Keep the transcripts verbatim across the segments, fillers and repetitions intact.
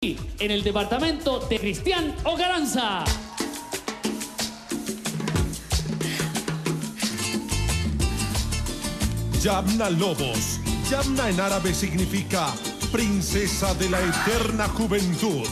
en el departamento de Cristian Ocaranza. Yamna Lobos. Yamna en árabe significa princesa de la eterna juventud.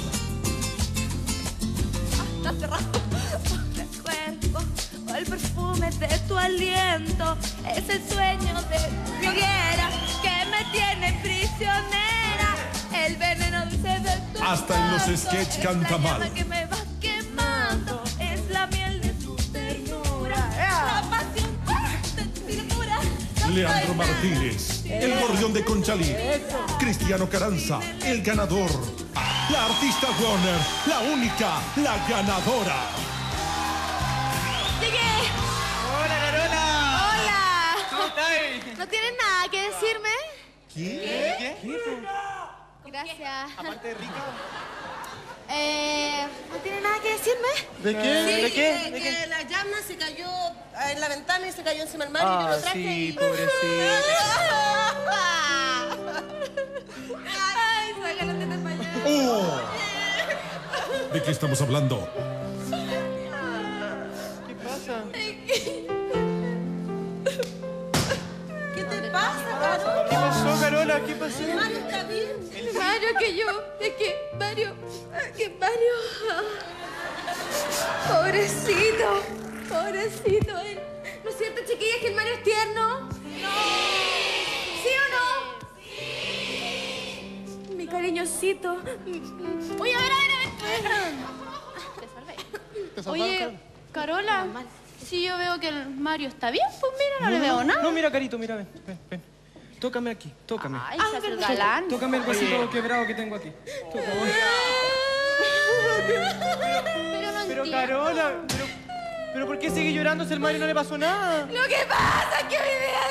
Está cerrado. El cuerpo o el perfume de tu aliento es el sueño de mi hoguera que me tiene prisionera. El veneno dulce de tu Hasta en los sketch canta mal. que me va quemando es la miel de tu ternura. La pasión de tu figura. Leandro Martínez, el gorrión de Conchalí. Cristiano Ocaranza, el ganador. La artista Warner, la única, la ganadora. ¡Llegué! ¡Hola, Carola! ¡Hola! ¿Cómo estás? ¿No tienes nada que decirme? ¿Qué? ¿Qué? Gracias. Aparte de rica. Eh, ¿No tiene nada que decirme? ¿De qué? Sí, ¿De qué? que, ¿De que qué? la llama se cayó en la ventana y se cayó encima del mar y yo Ah, lo traje sí, y... pobrecita. Ay, sácalo de español. Oh. ¿De qué estamos hablando? ¿Qué pasa? ¿Qué te pasa, Caro? ¿Qué pasó, Carola? ¿Qué pasó? Mario está bien. Mario, que yo, es que Mario, que Mario, pobrecito, pobrecito, él. ¿No es cierto, chiquillas, que el Mario es tierno? No. ¿Sí o no? Sí. Mi cariñosito. Oye, a ver, a ver, a ver. Te salvé. Oye, Carola, si yo veo que el Mario está bien, pues mira, no, le veo nada. No, mira, Carito, mira, ven, ven, ven. Tócame aquí, tócame. Ay, se hace el galán. Tócame el huesito quebrado que tengo aquí. Tócame. Pero no Pero, entiendo. Carola, pero, pero ¿por qué sigue llorando si al Mario no le pasó nada? Lo que pasa es que hoy día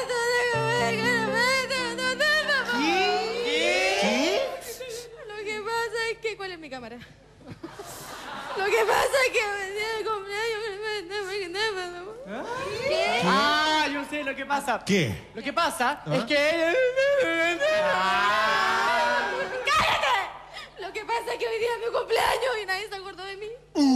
¿Qué? ¿Qué? Lo que pasa es que... ¿Cuál es mi cámara? Lo que pasa es que hoy día el cumpleaños... ¿Qué? Ah, yo sé lo que pasa. ¿Qué? Lo que pasa es que... ¡Cállate! Lo que pasa es que hoy día es mi cumpleaños y nadie se acordó de mí.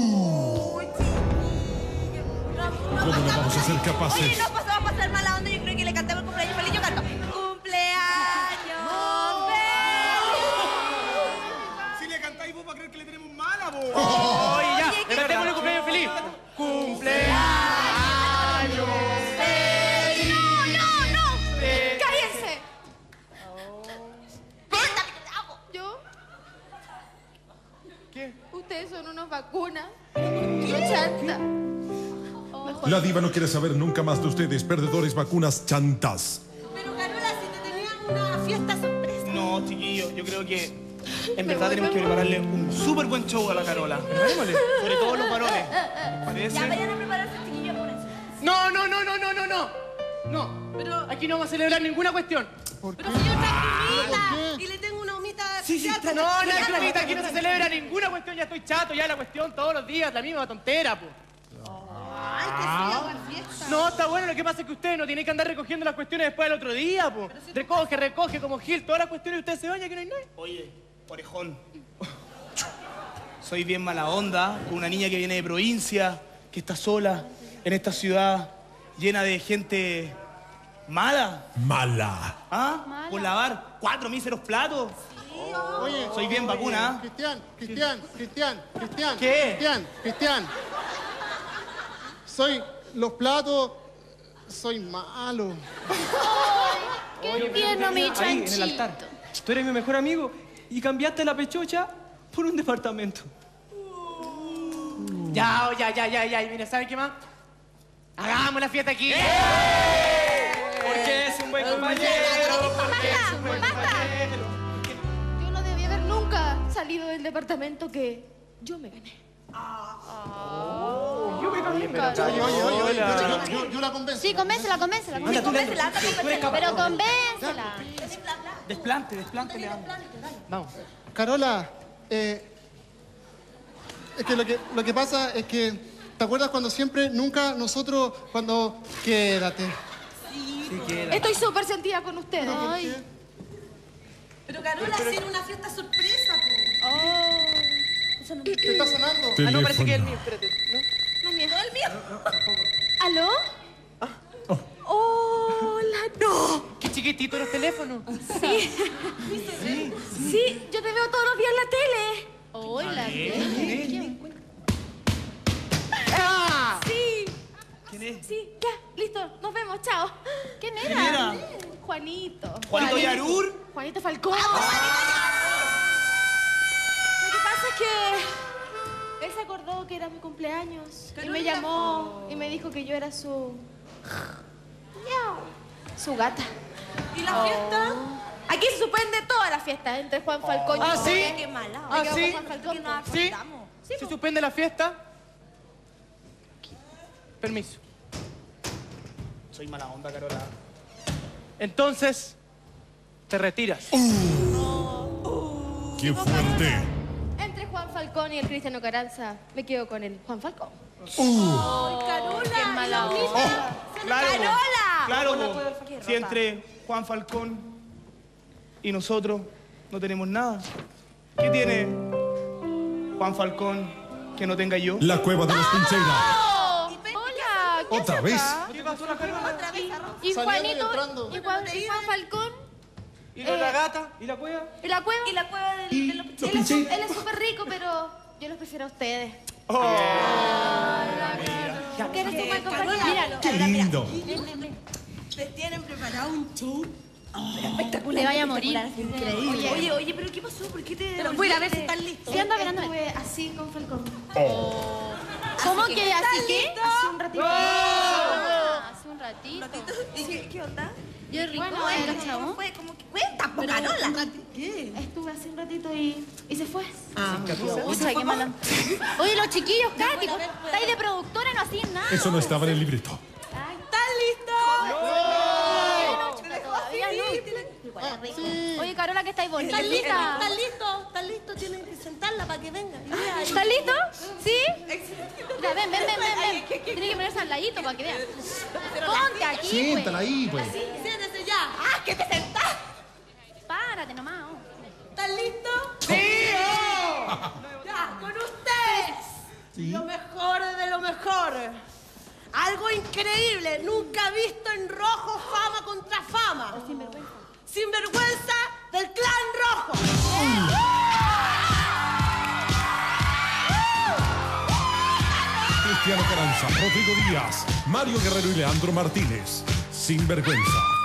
¿Cómo no vamos a ser Oye, capaces? no pasó a pasar mala onda. Yo creo que le cantamos el cumpleaños feliz. Yo canto. ¡Cumpleaños feliz! Si le cantáis vos, va a creer que le tenemos mala, vos. Oye, ya, Oye, ¿qué cantémosle pasa? cumpleaños feliz. Cumpleaños feliz. ¡No, no, no! Eh. ¡Cállense! ¿Yo? ¿Qué? Ustedes son unos vacunas. Unos chantas. La diva no quiere saber nunca más de ustedes, perdedores, vacunas, chantas. Pero, Carola, si te tenían una fiesta sorpresa. No, chiquillo, yo creo que en verdad tenemos que prepararle un súper buen show a la Carola. Preparémosle, sobre todo los varones. ¿Parece? Ya vayan a prepararse, chiquillos, por eso. No, no, no, no, no, no, no. No, pero aquí no vamos a celebrar ninguna cuestión. Pero si yo traje humita y le tengo una humita Sí, sí, especial. no, no, Ya, no, pues, aquí no se celebra ninguna cuestión, ya estoy chato, ya la cuestión todos los días, la misma tontera, pues. Ay, que sí, hago fiesta. No, está bueno, lo que pasa es que ustedes no tienen que andar recogiendo las cuestiones después del otro día, pues. Recoge, recoge como Gil, todas las cuestiones y ustedes se bañan que no hay nadie. Oye, orejón. Soy bien mala onda con una niña que viene de provincia, que está sola en esta ciudad llena de gente mala. Mala. ¿Ah? Mala. Por lavar cuatro míseros platos. Oye, Soy bien vacuna, ¿ah? Cristian, Cristian, Cristian, Cristian. ¿Qué? Cristian, Cristian. Soy los platos, soy malo. Qué tierno, mi Ahí, en el chanchito. altar. Tú eres mi mejor amigo y cambiaste la pechocha por un departamento. Ya, ya, ya, ya, ya. Y mira, ¿saben qué más? Hagamos la fiesta aquí. Porque es un buen compañero. Porque es un buen compañero. Yo no debí haber nunca salido del departamento que yo me gané. Yo me cambié, pero... Oye, oye, oye, oye, Hola. yo, yo- yo la convenzo. Sí, convéncela, convéncela. Anda, tú, Leandro. Convéncela, anda, Tú eres capaz. Pero convéncela. Desplante, desplante, le Vamos. Carola, eh, es que lo, que lo que pasa es que, ¿te acuerdas cuando siempre, nunca nosotros, cuando... Quédate. Sí, queda. Estoy súper sentida con ustedes. Ay. Pero, Carola, hacer una fiesta sorpresa, po. Oh. Te está sonando. Ah, no, parece que es el Teléfono. mío, espérate. ¿No? No, mío. No, el mío. ¿Aló? Hola, no. Qué chiquitito los teléfonos. Sí. Sí, yo te veo todos los días en la tele. Hola. ¡Ah! Sí. ¿Quién es? Sí, ya, listo, nos vemos, chao. ¿Quién ¿Quién era? era? Juanito. ¿Juanito Yarur? Juanito Falcón. Lo que pasa es que Él se acordó que era mi cumpleaños y Carolina. me llamó y me dijo que yo era su... Miau. Su gata. ¿Y la fiesta? Aquí se suspende toda la fiesta entre Juan Falcón y ¿Ah, yo. sí? Qué mala. ¿Ah, quedo sí? con Juan Falcón. Que nos ¿Sí? acordamos. ¿Se suspende la fiesta? Permiso. Soy mala onda, Carola. Entonces, te retiras. ¡Qué fuerte! Entre Juan Falcón y el Cristiano Caranza, me quedo con el Juan Falcón. ¡Ay, Carola! Qué mala onda. Claro, ¡Carola! claro, Qué po. rota. Si entre Juan Falcón y nosotros no tenemos nada. ¿Qué tiene Juan Falcón que no tenga yo? La cueva de los Pincheira. Hola, ¿qué ¿Otra haces vez? acá? ¿Qué pasó la Carola? Otra vez, arroz. Y Saliendo y Juanito, entrando. y Juan, y Juan Falcón, ¿Y la, la gata? ¿Y la cueva? y la cueva. Y la cueva del- ¿Y de los los Él es, Pincheira? él es súper rico, pero yo los prefiero a ustedes. ¿Qué eres tú, Eh, mal compañía? Míralo. ¡Qué lindo! Les tienen preparado un show Le vaya a morir. increíble. Oye, oye, pero ¿qué pasó? ¿Por qué te Pero voy a ir a ver si devolviste? están listos. Sí, anda verando. Estuve así con Falcón. ¿Cómo Así que, que así ¿estás que? listo? Hace un ratito. Ah, Hace un ratito. ¿Y qué, qué onda? Yo rico, Bueno, ¿eh, ¿cómo cachao? fue? ¿Cómo que cuenta, po, Carola? ¿Qué? Estuve hace un ratito y, y se fue. Ah, Pucha, qué mala. Oye, los chiquillos, Katy, ¿vos estáis de productora y no hacían nada? Eso no estaba en el libreto. ¿Están listos? Todavía no. Oye, Carola, que estáis bonita. ¿Están listos? ¿Están listos? ¿Están listos? Tienen que sentarla para que venga. Y vea ahí. ¿Estás listo? ¿Sí? Ya, ven, ven, ven, ven, ven. Tiene que ponerse al ladito para que vean. Ponte aquí, pues. Siéntala ahí, pues. Siéntese ya. ¡Ah, que te sentás! Párate nomás. oh. ¿Están listos? ¡Sí! Ya, con ustedes. Lo mejor de lo mejor. Algo increíble, nunca visto en rojo, fama contra fama. Sinvergüenza. Sinvergüenza del clan rojo. Cristiano Caranza, Rodrigo Díaz, Mario Guerrero y Leandro Martínez. Sin vergüenza.